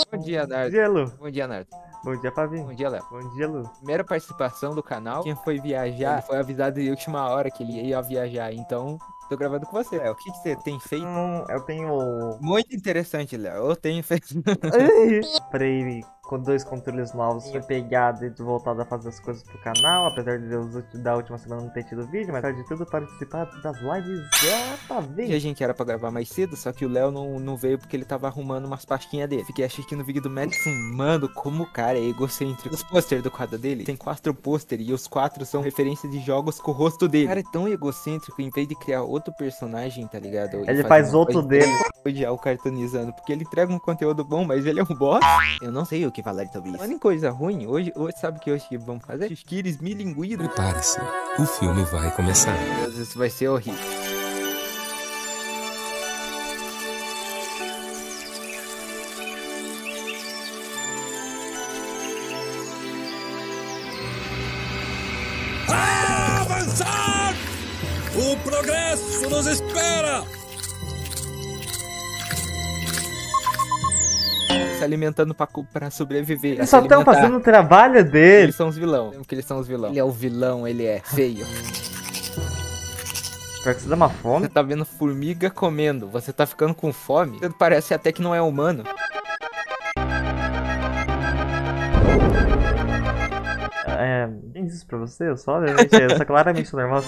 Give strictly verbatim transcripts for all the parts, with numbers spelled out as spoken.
Bom dia, Nardo. Bom dia, Lu. Bom dia, Nardo. Bom dia, Pavinho. Bom dia, Léo. Bom dia, Lu. Primeira participação do canal. Quem foi viajar, ele foi avisado de última hora que ele ia viajar. Então, tô gravando com você, Léo. O que, que você tem feito? Hum, eu tenho... Muito interessante, Léo. Eu tenho feito... Comprei com dois controles novos, foi pegado e voltado a fazer as coisas pro canal, apesar de Deus da última semana não ter tido vídeo, mas apesar de tudo participar das lives já tá bem. A gente era pra gravar mais cedo, só que o Léo não, não veio porque ele tava arrumando umas pastinhas dele. Fiquei assistindo o vídeo do Madison, mano, como o cara é egocêntrico. Os pôster do quadro dele, tem quatro pôster e os quatro são referência de jogos com o rosto dele. O cara é tão egocêntrico, em vez de criar outro personagem, tá ligado? Ele faz outro dele. Odiar o cartoonizando, porque ele entrega um conteúdo bom, mas ele é um boss. Eu não sei o que falar sobre isso. Falando em coisa ruim, hoje, hoje sabe o que hoje vamos fazer? Esquires milinguidos. Prepare-se, o filme vai começar. Meu Deus, isso vai ser horrível. Avançar! O progresso nos espera! Se alimentando pra, pra sobreviver. Eles só estão fazendo o trabalho dele. Eles são os vilão. Lembra que eles são os vilão. Ele é o vilão, ele é feio. Pior que você dá uma fome. Você tá vendo formiga comendo, você tá ficando com fome. Você parece até que não é humano. É, quem disse isso pra você? Eu só, obviamente, eu sou claramente normal.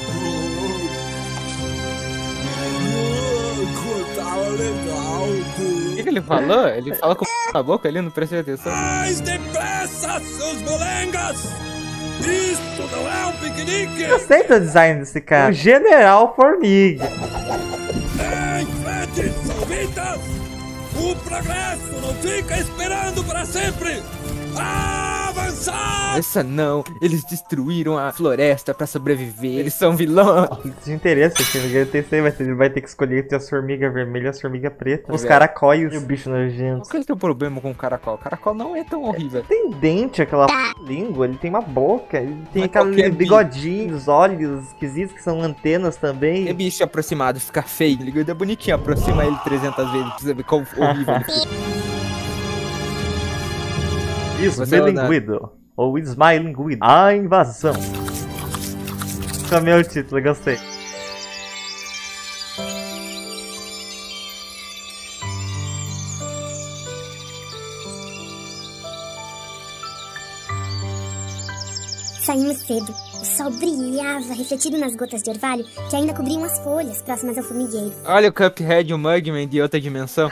O que, que ele falou? Ele fala com a boca ali, não prestei atenção. Mais depressa, seus molengas! Isto não é um piquenique! Eu sei do design desse cara. O General Formiga. Em frente, salvitas! O progresso não fica esperando para sempre! Avançar! Essa não, eles destruíram a floresta pra sobreviver. Eles são vilões. De interesse, assim, no T C vai ter, ele vai ter que escolher entre as formigas vermelhas e as formigas pretas. Os caracóis e o bicho nojento. Qual que é o teu problema com o caracol? O caracol não é tão horrível. Tem dente, aquela língua, ele tem uma boca, ele tem Mas aquele bigodinho, os olhos esquisitos que são antenas também. É bicho aproximado, fica feio. Ele é bonitinho, aproxima ele trezentas vezes pra você ver quão horrível ele fica. Smilinguido, ou Smilinguido, a invasão. Chamei o título, gostei. Saímos cedo. O sol brilhava, refletido nas gotas de orvalho que ainda cobriam as folhas próximas ao formigueiro. Olha o Cuphead, o Mugman de outra dimensão.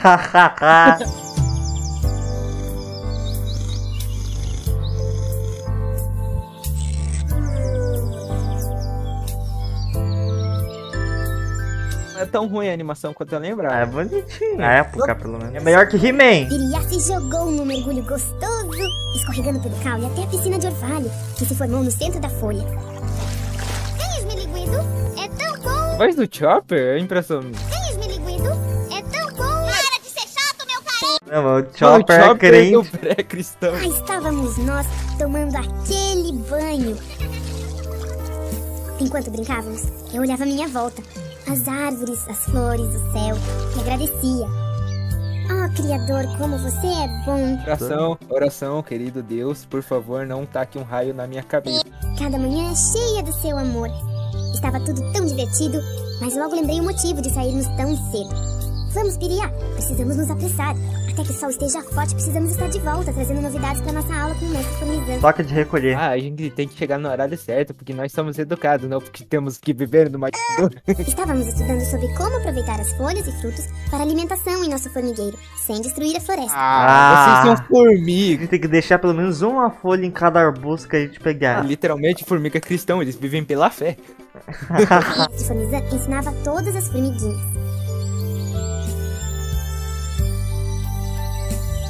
Não é tão ruim a animação quanto eu lembrava. É bonitinho. Na época, pelo menos. É melhor que He-Man. Viriá se jogou num mergulho gostoso, escorregando pelo caule até a piscina de orvalho, que se formou no centro da folha. Tem esmiliguido? É tão bom! A voz do Chopper é impressão minha. Tem esmiliguido? É tão bom! Para de ser chato, meu carinho! Não, o Chopper, o é crente. É o pré-cristão. Lá estávamos nós, tomando aquele banho. Enquanto brincávamos, eu olhava à minha volta. As árvores, as flores, o céu, e agradecia. Oh, Criador, como você é bom. Oração, oração, querido Deus, por favor, não taque um raio na minha cabeça. Cada manhã é cheia do seu amor. Estava tudo tão divertido, mas logo lembrei o motivo de sairmos tão cedo. Vamos, Piriá, precisamos nos apressar. Até que o sol esteja forte, precisamos estar de volta, trazendo novidades para nossa aula com o mestre formigando. Toca de recolher. Ah, a gente tem que chegar no horário certo, porque nós somos educados, não porque temos que viver numa... Estávamos estudando sobre como aproveitar as folhas e frutos para alimentação em nosso formigueiro, sem destruir a floresta. Ah, vocês são A formigas. gente tem que deixar pelo menos uma folha em cada arbusto que a gente pegar. Ah, literalmente, formiga cristão, eles vivem pela fé. O mestre formigando ensinava todas as formiguinhas.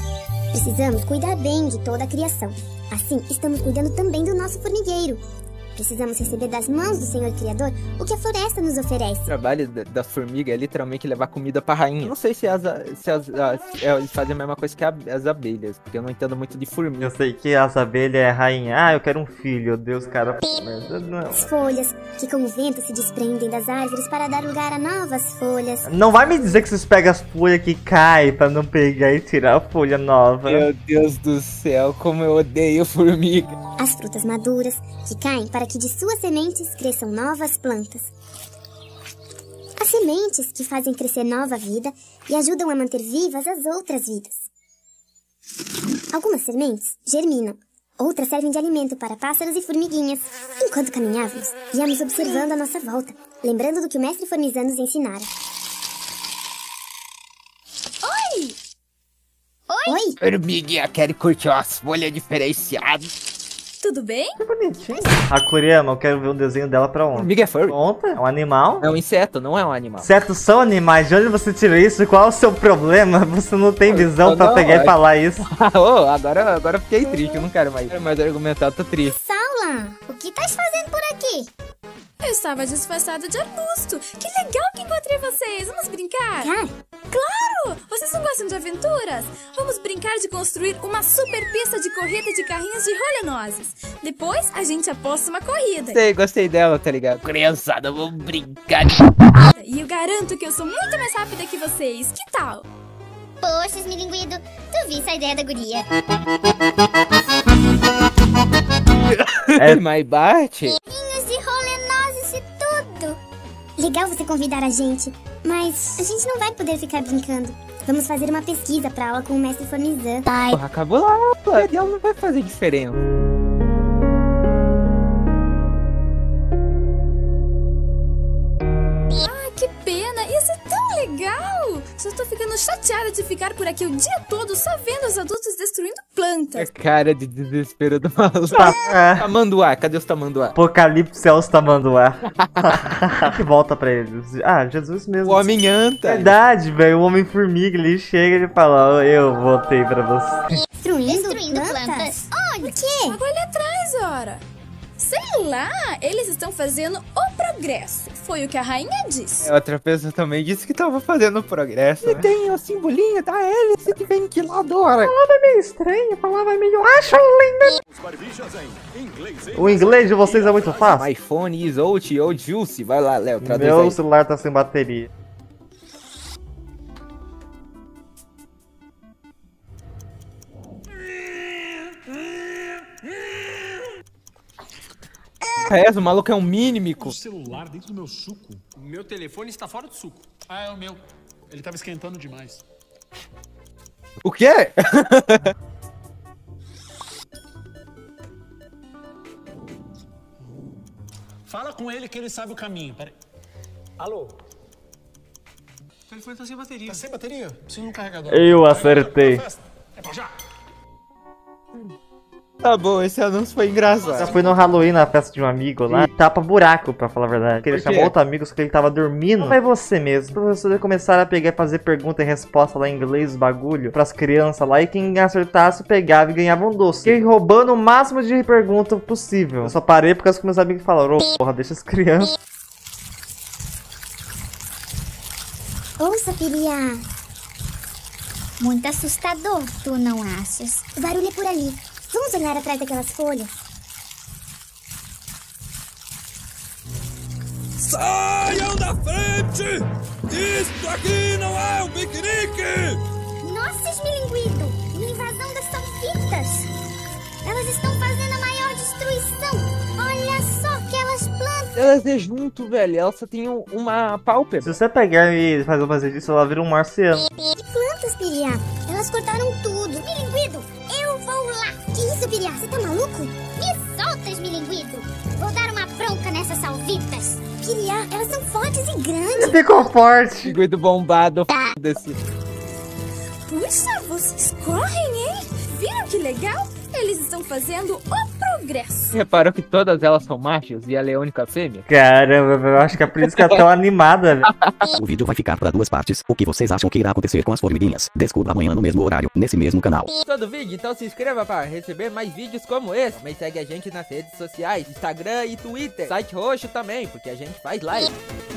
Precisamos cuidar bem de toda a criação. Assim, estamos cuidando também do nosso formigueiro. Precisamos receber das mãos do Senhor Criador o que a floresta nos oferece. O trabalho da- das formigas é literalmente levar comida pra rainha. Eu não sei se, as, a- se as, as- eles fazem a mesma coisa que a- as abelhas, porque eu não entendo muito de formiga. Eu sei que as abelhas é rainha. Ah, eu quero um filho. Deus, cara. Merda, não. As folhas, que com o vento se desprendem das árvores para dar lugar a novas folhas. Não vai me dizer que vocês pegam as folhas que caem pra não pegar e tirar a folha nova. Meu Deus do céu, como eu odeio formiga. As frutas maduras, que caem para que de suas sementes cresçam novas plantas. As sementes, que fazem crescer nova vida e ajudam a manter vivas as outras vidas. Algumas sementes germinam, outras servem de alimento para pássaros e formiguinhas. Enquanto caminhávamos, íamos observando a nossa volta, lembrando do que o mestre Formizan nos ensinara. Oi! Oi! Formiguinha, quero curtir umas folhas diferenciadas. Tudo bem? Que bonitinho. A Kuriyama, eu quero ver um desenho dela pra onde? Formiga é furry. Ontem? É um animal? É um inseto, não é um animal. Certos são animais, de onde você tira isso? Qual é o seu problema? Você não tem visão não, pra não, pegar é- e falar isso. oh, agora, agora eu fiquei triste, eu não quero mais, quero mais argumentar, tô triste. Saula, o que estás fazendo por aqui? Eu estava disfarçada de arbusto. Que legal que encontrei vocês. Vamos brincar? Cara, Claro! Vocês não gostam de aventuras? Vamos brincar de construir uma super pista de corrida de carrinhos de rolenoses. Depois, a gente aposta uma corrida. Gostei, gostei dela, tá ligado? Criançada, vamos brincar. E eu garanto que eu sou muito mais rápida que vocês. Que tal? poxa, esmilinguido, tu viste a ideia da guria. É, mas bate. Ninhos de rolenoses e tudo. Legal você convidar a gente, mas a gente não vai poder ficar brincando. Vamos fazer uma pesquisa pra aula com o mestre Formizan. Pai. Porra, acabou lá, pô. Ela não vai fazer diferença. Ah, que pena! Ia ser tão legal! Só tô ficando chateada de ficar por aqui o dia todo só vendo os adultos destruindo A plantas. cara de desespero do maluco. É. Tamanduá, cadê os tamanduá? Apocalipse Celso Tamanduá. Que volta pra eles. Ah, Jesus mesmo. O homem anta. Verdade, velho. O Homem-Formiga, ele chega e ele fala: eu voltei pra você. Destruindo, Destruindo plantas? plantas? Olha, o quê? Agora olha atrás, ora. Sei lá, eles estão fazendo o progresso. Foi o que a rainha disse. Outra pessoa também disse que tava fazendo progresso. E né? Tem o simbolinho da hélice de ventiladora. A palavra é meio estranha, a palavra é meio. Acho linda. O inglês de vocês é muito fácil. iPhone is old, old juice. Vai lá, Léo, traduz Meu aí. celular tá sem bateria. É, o maluco é um mímico. O celular dentro do meu suco. O meu telefone está fora do suco. Ah, é o meu. Ele tava esquentando demais. O quê? Fala com ele que ele sabe o caminho. Pera aí. Alô? O telefone tá sem bateria. Tá sem bateria? Preciso de um carregador. Eu acertei. É pra já. Tá bom, esse anúncio foi Já engraçado. fui no Halloween na festa de um amigo lá. E tapa buraco, pra falar a verdade. Porque ele Por quê? chamou outro amigo, só que ele tava dormindo. Vai você mesmo. Os professores começaram a pegar e fazer pergunta e resposta lá em inglês, os bagulho, pras crianças lá. E quem acertasse pegava e ganhava um doce. Fiquei roubando o máximo de pergunta possível. Eu só parei porque os meus amigos falaram: ô, porra, deixa as crianças. Ouça, Piria. Muito assustador, tu não achas? O barulho é por ali. Vamos olhar atrás daquelas folhas. Saiam da frente! Isto aqui não é um piquenique! Nossa, esmilinguido! Uma invasão das salsitas! Elas estão fazendo a maior destruição! Olha só aquelas plantas! Elas é junto, velho. Elas só tem um- uma pálpebra. Se você pegar e fazer uma exercício, ela vira um marciano. Que plantas, Piria? Elas cortaram tudo! Esmilinguido, eu vou lá! Que isso, Piria? Você tá maluco? Me solta, esmilinguido! Vou dar uma bronca nessas salvitas! Piria, elas são fortes e grandes! Ficou forte. Figuido bombado, f***se. Puxa, vocês correm, hein? Viram que legal? Eles estão fazendo o progresso. progresso. Reparou que todas elas são machos e ela é a única fêmea? Caramba, eu acho que é por isso que é tão animada, velho. O vídeo vai ficar para duas partes. O que vocês acham que irá acontecer com as formiguinhas? Descubra amanhã no mesmo horário, nesse mesmo canal. Gostou do vídeo? Então se inscreva para receber mais vídeos como esse. Mas segue a gente nas redes sociais, Instagram e Twitter. Site roxo também, porque a gente faz live.